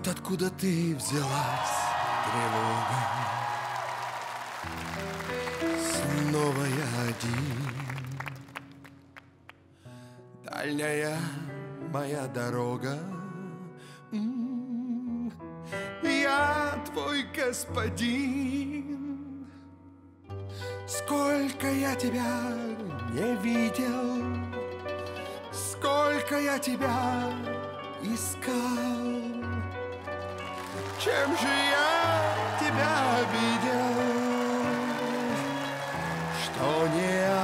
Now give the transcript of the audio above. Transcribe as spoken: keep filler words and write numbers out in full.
Вот откуда ты взялась, тревога. Снова я один. Дальняя моя дорога. М-м-м. Я твой господин. Сколько я тебя не видел, сколько я тебя искал. Чем же я тебя обидел, что не